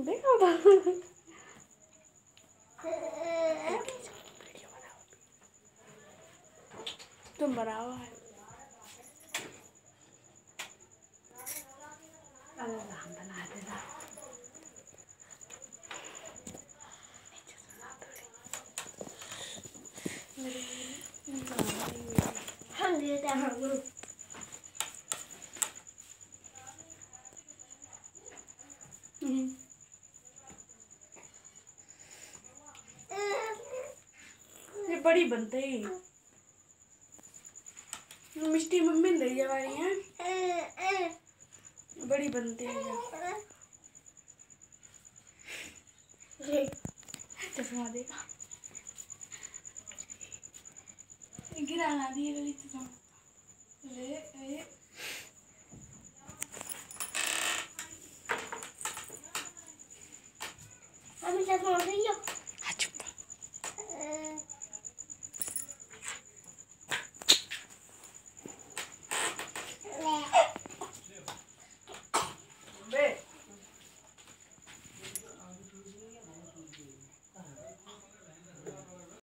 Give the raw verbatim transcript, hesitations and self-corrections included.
देखा था। तुम बनाओ है। अरे हम बना देना। हम देते हैं। ये बड़ी बनते ही मिष्टी मम्मी ले जावारी हैं, बड़ी बनते हैं। चश्मा देखा गिरा ना दिए गली चश्मा ले ए हम चश्मा